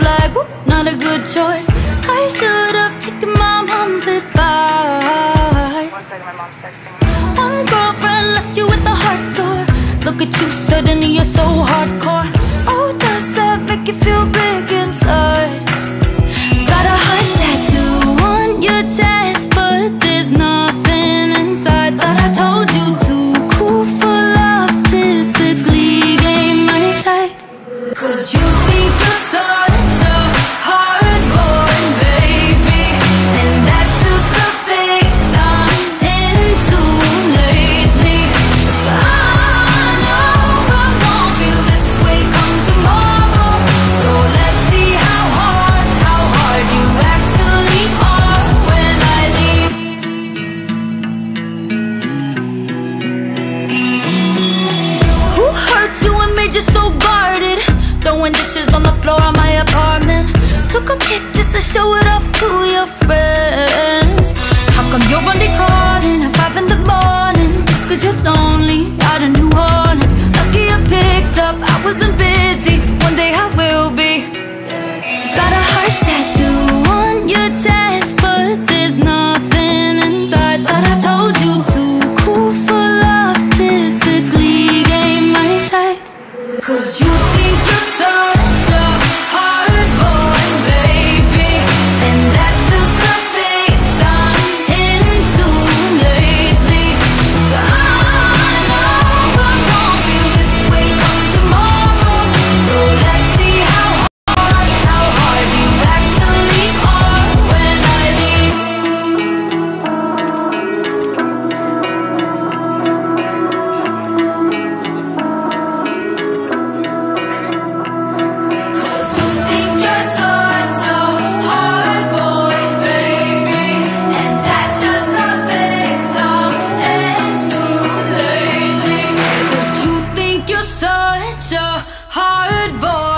like, ooh, not a good choice. I should have taken my mom's advice. 1 second, my mom's texting. One girlfriend left you with a heart sore. Look at you, suddenly you're so hardcore. Oh, does that make you feel big inside? Got a heart tattoo on your chest, but there's nothing inside. Thought I told you, too cool for love, typically ain't my type. Cause you think you're such a hard boy, baby, and that's just the phase I'm into lately. But I know I won't feel this way come tomorrow. So let's see how hard you actually are when I leave. Who hurt you and made you so guarded? Throwing dishes on the floor of my apartment. Took a pic just to show it off to your friends. How come you're only calling at 5 in the morning? Just cause you're lonely out in New Orleans. Lucky I picked up, I wasn't busy. One day I will be. Got a heart tattoo on your chest, but there's nothing inside. Thought I told you, too cool for love, typically ain't my type. Cause you think you're such a hard boy, baby, and that's just the phase I'm into lately. But I know I won't feel this way come tomorrow. So let's see how hard you actually are when I leave. Cause you think you're such a hard boy, baby, and that's just the fix I'm into lately. Cause you think you're such a hard boy.